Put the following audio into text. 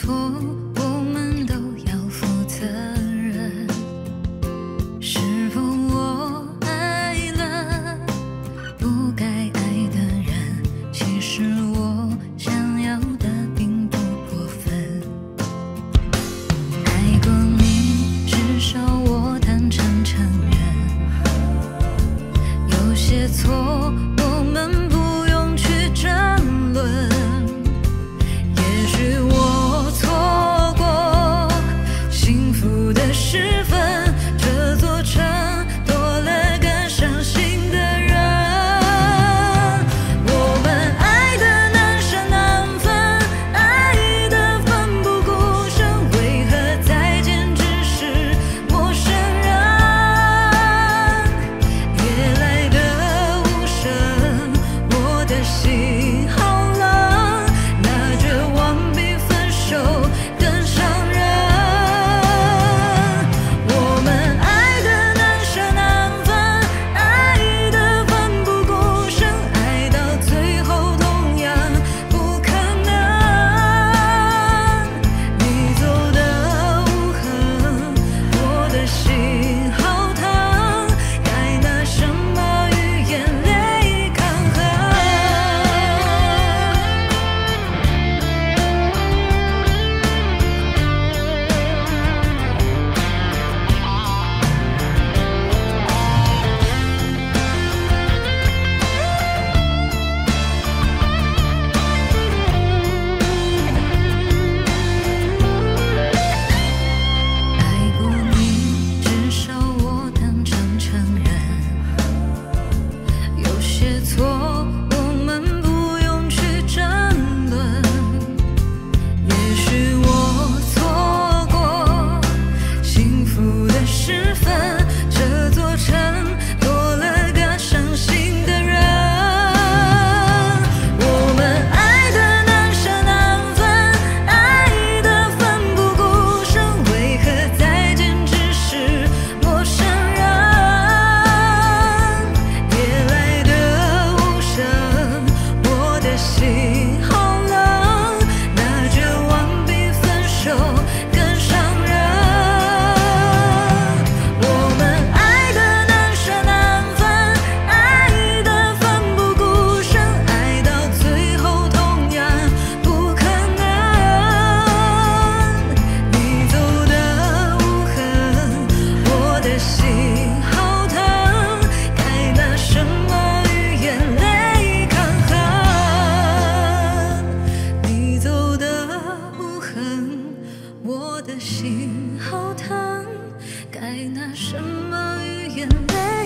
错，我们都要负责任。是否我爱了不该爱的人？其实我想要的并不过分。爱过你，至少我坦诚承认，有些错我们不用去争论。也许我错过幸福的时分，这座城多了个伤心的人。我们爱的难舍难分，爱的奋不顾身，为何再见只是陌生人？夜来的无声，我的心好冷，那绝望比分手更伤人。我们爱的难舍难分，爱的奋不顾身，爱到最后同样不可能。你走的无痕，我的心好疼，该拿什么语言来抗衡？爱过你，至少我坦诚承认，有些错我们不用去争论。也许我错过幸福的时分，这座城多了个伤心的人。我们爱的难舍难分，爱的奋不顾身，为何再见只是陌生人？夜来的无声，我的心好冷，那绝望比分手更伤人。我们爱的难舍难分，爱的奋不顾身，爱到最后同样不可能。你走的无痕，我的心好疼，该拿什么语言来抗衡？你走的无痕，我的心好疼，该拿什么语言来